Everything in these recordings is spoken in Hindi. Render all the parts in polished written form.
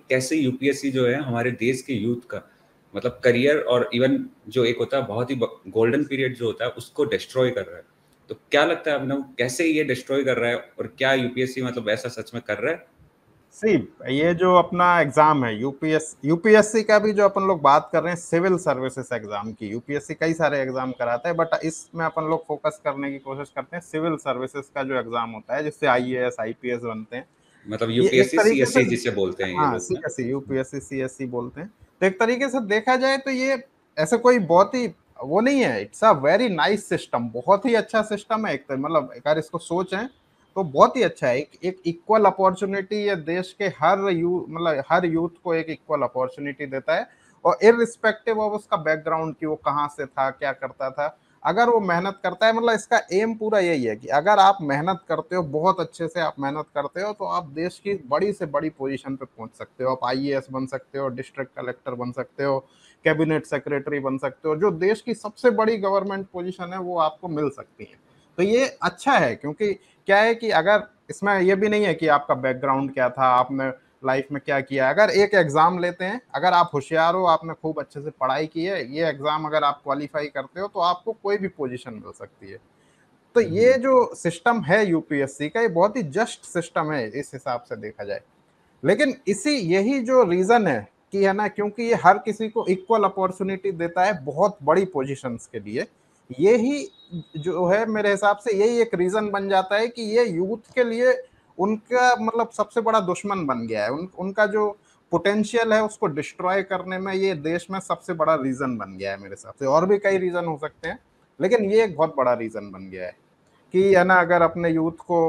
कैसे यूपीएससी जो है हमारे देश के यूथ का मतलब करियर और इवन जो एक होता है बहुत ही गोल्डन पीरियड जो होता है उसको डिस्ट्रॉय कर रहा है। तो क्या लगता है अभिनव, कैसे ये डिस्ट्रॉय कर रहा है और क्या यूपीएससी मतलब ऐसा सच में कर रहा है? सी ये जो अपना एग्जाम है यूपीएससी का भी जो अपन लोग बात कर रहे हैं सिविल सर्विसेज एग्जाम की, यूपीएससी कई सारे एग्जाम कराता है बट इसमें अपन लोग फोकस करने की कोशिश करते हैं सिविल सर्विसेज का जो एग्जाम होता है जिससे आईएएस आईपीएस बनते हैं। मतलब ये एक यूपीएससी तरीके से, सीएससी जिसे बोलते हैं ये हाँ लोग ना। सीएससी यूपीएससी सीएससी बोलते हैं। तो एक तरीके से देखा जाए तो ये ऐसे कोई बहुत ही वो नहीं है, it's a very nice system, बहुत ही अच्छा सिस्टम है। एक मतलब अगर इसको सोचें तो बहुत ही अच्छा है। एक इक्वल अपॉर्चुनिटी ये देश के मतलब हर यूथ को एक इक्वल अपॉर्चुनिटी देता है, और इररिस्पेक्टिव ऑफ उसका बैकग्राउंड कि वो कहाँ से था क्या करता था, अगर वो मेहनत करता है, मतलब इसका एम पूरा यही है कि अगर आप मेहनत करते हो, बहुत अच्छे से आप मेहनत करते हो, तो आप देश की बड़ी से बड़ी पोजीशन पे पहुंच सकते हो। आप आईएएस बन सकते हो, डिस्ट्रिक्ट कलेक्टर बन सकते हो, कैबिनेट सेक्रेटरी बन सकते हो, जो देश की सबसे बड़ी गवर्नमेंट पोजीशन है वो आपको मिल सकती है। तो ये अच्छा है, क्योंकि क्या है कि अगर इसमें ये भी नहीं है कि आपका बैकग्राउंड क्या था, आपने लाइफ में क्या किया। अगर एक एग्जाम लेते हैं, अगर आप होशियार हो, आपने खूब अच्छे से पढ़ाई की है, ये एग्जाम अगर आप क्वालिफाई करते हो तो आपको कोई भी पोजीशन मिल सकती है। तो ये जो सिस्टम है यूपीएससी का, ये बहुत ही जस्ट सिस्टम है इस हिसाब से देखा जाए। लेकिन इसी यही जो रीजन है कि है ना, क्योंकि ये हर किसी को इक्वल अपॉर्चुनिटी देता है बहुत बड़ी पोजीशंस के लिए, यही जो है मेरे हिसाब से यही एक रीजन बन जाता है कि ये यूथ के लिए उनका मतलब सबसे बड़ा दुश्मन बन गया है। उनका जो पोटेंशियल है उसको डिस्ट्रॉय करने में ये देश में सबसे बड़ा रीजन बन गया है मेरे हिसाब से। और भी कई रीजन हो सकते हैं, लेकिन ये एक बहुत बड़ा रीजन बन गया है कि है ना, अगर अपने यूथ को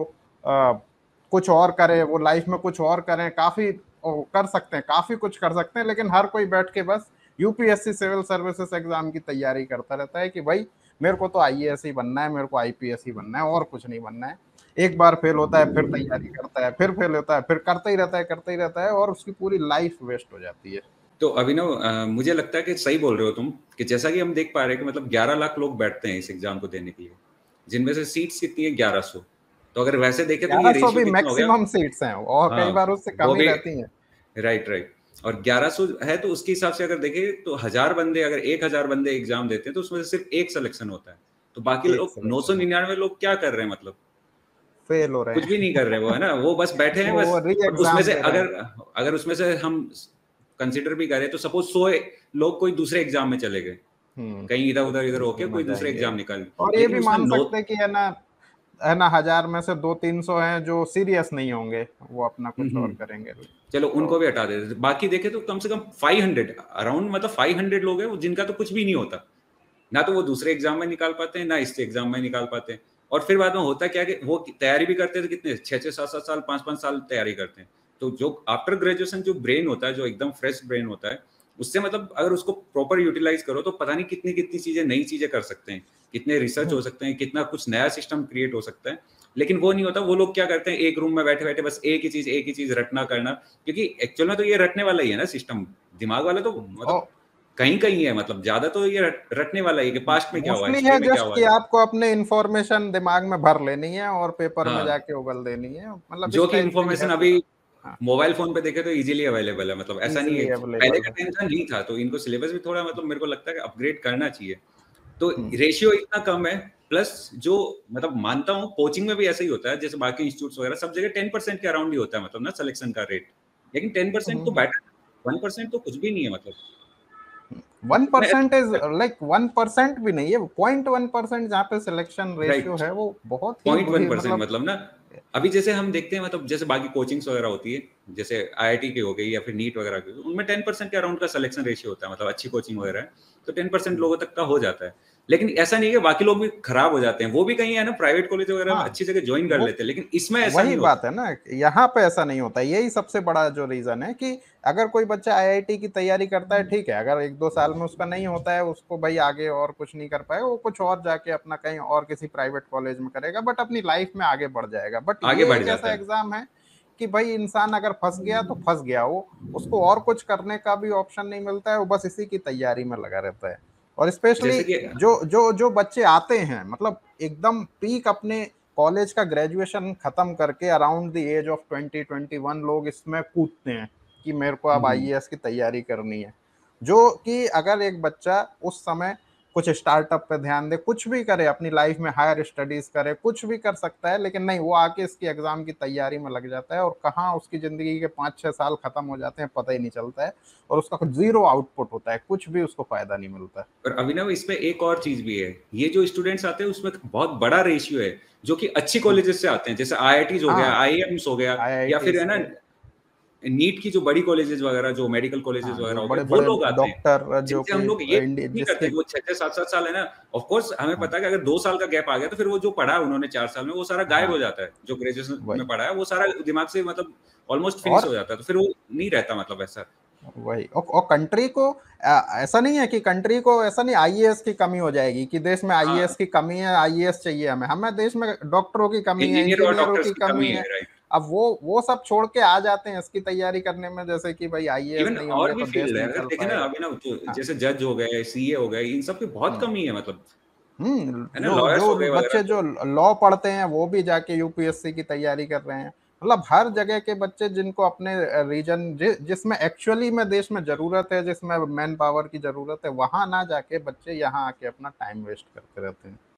कुछ और करे, वो लाइफ में कुछ और करें, काफी कर सकते हैं, काफी कुछ कर सकते हैं, लेकिन हर कोई बैठ के बस यूपीएससी सिविल सर्विसेज एग्जाम की तैयारी करता रहता है कि भाई मेरे को तो आईएएस ही बनना है, मेरे को आईपीएस ही बनना है, और कुछ नहीं बनना है। एक बार फेल होता है, फिर तैयारी करता है, फिर फेल होता है, फिर करता ही रहता है, करता ही रहता है, और उसकी पूरी लाइफ वेस्ट हो जाती है। तो अभिनव, मुझे लगता है कि सही बोल रहे हो तुम कि जैसा कि हम देख पा रहे हैं कि मतलब 11 लाख लोग बैठते हैं इस एग्जाम को देने के लिए, जिनमें से सीट्स कितनी है? 1100। तो अगर वैसे देखें तो ये 1100 रेशियो भी कितना हो गया? मैक्सिमम सीट्स हैं, और कई हाँ, बार उससे कम वो ही भी रहती हैं। Right right. और 1100 है तो उसके हिसाब से अगर देखें तो 1000 बंदे, अगर 1000 बंदे एग्जाम देते हैं तो उसमें से सिर्फ एक सिलेक्शन होता है। तो बाकी एक लोग सिलेक्शन होता 999 लोग क्या कर रहे हैं? मतलब फेल हो रहे कुछ भी हैं। नहीं कर रहे वो, है ना, वो बस बैठे हैं बस। वो री और उसमें एग्जाम से दे रहे हैं। अगर अगर उसमें से हम कंसिडर भी करें तो सपोज 100 लोग कोई दूसरे एग्जाम में चले गए, कहीं इधर उधर इधर होके दूसरे कोई में दूसरे जाएंगे। एग्जाम निकाल, और ये लेकिन भी उसमें मान नौ। सकते हैं कि है ना, 1000 में से 200-300 हैं जो सीरियस नहीं होंगे, वो अपना कुछ और करेंगे। चलो तो उनको भी हटा देते, बाकी देखे तो कम से कम 500 अराउंड, मतलब 500 लोग हैं जिनका तो कुछ भी नहीं होता। ना तो वो दूसरे एग्जाम में निकाल पाते हैं, ना इस एग्जाम में निकाल पाते हैं। और फिर बाद में होता क्या कि वो तैयारी भी करते हैं तो कितने 6-6 7-7 साल 5-5 साल तैयारी करते हैं। तो जो आफ्टर ग्रेजुएशन जो ब्रेन होता है, जो एकदम फ्रेश ब्रेन होता है, उससे मतलब अगर उसको प्रॉपर यूटिलाइज करो तो पता नहीं कितनी कितनी चीजें, नई चीजें कर सकते हैं, कितने रिसर्च हो सकते हैं, कितना कुछ नया सिस्टम क्रिएट हो सकता है। लेकिन वो नहीं होता। वो लोग क्या करते हैं, एक रूम में बैठे बैठे बस एक ही चीज रटना करना। क्योंकि एक्चुअल में तो ये रटने वाला ही है ना सिस्टम, दिमाग वाला तो मतलब और कहीं कहीं है, मतलब ज्यादा तो ये रटने वाला है कि पास्ट में क्या हुआ, मोस्टली हिस्ट्री है में क्या जस्ट हुआ कि है। आपको अपने इंफॉर्मेशन दिमाग में भर लेनी है और पेपर में हाँ, जाके उगल देनी है, मतलब जो इस कि टाइप से ही है इंफॉर्मेशन अभी पूरा। हाँ, मोबाइल फोन पे देखे तो इजीली अवेलेबल है। मतलब ऐसा नहीं है, इजीली पहले अवेलेबल का है। टाइम था नहीं था, तो इनको सिलेबस भी थोड़ा मतलब मेरे को लगता है कि अपग्रेड करना चाहिए। तो हम्म, रेशियो इतना कम है। प्लस जो मतलब मानता हूँ कोचिंग में भी ऐसा ही होता है, जैसे बाकी इंस्टीट्यूट वगैरह सब जगह 10% के अराउंड ही होता है मतलब ना सिलेक्शन का रेट। लेकिन 10% तो हम्म। बेटर, 1% तो कुछ भी नहीं है मतलब। 1% इज लाइक 1% भी नहीं है, 0.1% जहाँ पे सिलेक्शन रेशियो राइट, है वो बहुत ही 0.1% मतलब। मतलब ना। अभी जैसे हम देखते हैं मतलब जैसे बाकी कोचिंग्स वगैरह होती है, जैसे आईआईटी की हो गई या फिर नीट वगैरह की, उनमें 10% के अराउंड का सिलेक्शन रेशियो होता है, मतलब अच्छी कोचिंग वगैरह है तो 10% लोगों तक का हो जाता है। लेकिन ऐसा नहीं है कि बाकी लोग भी खराब हो जाते हैं, वो भी कहीं है ना प्राइवेट कॉलेज वगैरह में हाँ, अच्छी जगह ज्वाइन कर वो लेते हैं, लेकिन इसमें ऐसा वही नहीं होता। बात है ना, यहाँ पे ऐसा नहीं होता। यही सबसे बड़ा जो रीजन है कि अगर कोई बच्चा आईआईटी की तैयारी करता है, ठीक है, अगर 1-2 साल में उसका नहीं होता है, उसको भाई आगे और कुछ नहीं कर पाएगा, वो कुछ और जाके अपना कहीं और किसी प्राइवेट कॉलेज में करेगा, बट अपनी लाइफ में आगे बढ़ जाएगा। बट आगे ये बढ़ एक जाता ऐसा है। एग्जाम है कि भाई इंसान अगर फंस गया तो फंस गया, वो उसको और कुछ करने का भी ऑप्शन नहीं मिलता है, वो बस इसी की तैयारी में लगा रहता है। और स्पेशली जैसे कि जो बच्चे आते हैं, मतलब एकदम पीक अपने कॉलेज का ग्रेजुएशन खत्म करके अराउंड द एज ऑफ 20-21 लोग इसमें कूदते हैं कि मेरे को अब आईएएस की तैयारी करनी है। जो कि अगर एक बच्चा उस समय कुछ स्टार्टअप पे ध्यान दे, कुछ भी करे अपनी लाइफ में, हायर स्टडीज करे, कुछ भी कर सकता है, लेकिन नहीं, वो आके इसकी एग्जाम की तैयारी में लग जाता है और कहाँ उसकी जिंदगी के 5-6 साल खत्म हो जाते हैं पता ही नहीं चलता है, और उसका जीरो आउटपुट होता है, कुछ भी उसको फायदा नहीं मिलता है। और अभिनव, इसमें एक और चीज भी है, ये जो स्टूडेंट्स आते हैं उसमें बहुत बड़ा रेशियो है जो कि अच्छी कॉलेजेस से आते हैं, जैसे आईआईटीज हो गया, हाँ, आईआईएम्स हो गया, या आईआईटी फिर है ना से नीट की जो बड़ी कॉलेजेस वगैरह, जो मेडिकल कॉलेजेस हाँ, वगैरह जो हो गए, बड़े वो बड़े लोग आते हैं, डॉक्टर जो जिनसे कि हम लोग ये इंडिया नहीं करते, जिसकी वो 6-6 7-7 साल है ना। ऑफ कोर्स हमें हाँ, पता है कि अगर 2 साल का गैप आ गया तो फिर वो जो पढ़ा है उन्होंने 4 साल में, वो सारा गायब हाँ, हो जाता है, जो ग्रेजुएशन में वही पढ़ा है वो सारा दिमाग से मतलब ऑलमोस्ट फिनिश और हो जाता है, तो फिर वो नहीं रहता मतलब ऐसा। वही और कंट्री को ऐसा नहीं है कि कंट्री को ऐसा नहीं आईएएस की कमी हो जाएगी कि देश में आईएएस हाँ, की कमी है, आईएएस चाहिए हमें, हमें देश में डॉक्टरों की कमी है, इंजीनियर और इंजीनियरों डॉक्टर्स की की कमी कमी है, है। राइट। अब वो सब छोड़ के आ जाते हैं इसकी तैयारी करने में, जैसे कि भाई आईएएस इवन नहीं और होंगे भी तो देश फील्ड है, नहीं अगर चल देखें ना पाएगा। अभी ना, जो हाँ, जैसे जज हो गए, सीए हो गए, इन सब की बहुत हम्म कमी है मतलब, है ना, जो लॉयर्स हो जो गए वगैरह बच्चे तो। जो लॉ पढ़ते हैं वो भी जाके यूपीएससी की तैयारी कर रहे हैं। मतलब हर जगह के बच्चे जिनको अपने रीजन जिसमें एक्चुअली में देश में जरूरत है, जिसमें मैन पावर की जरूरत है, वहां ना जाके बच्चे यहाँ आके अपना टाइम वेस्ट करते रहते हैं।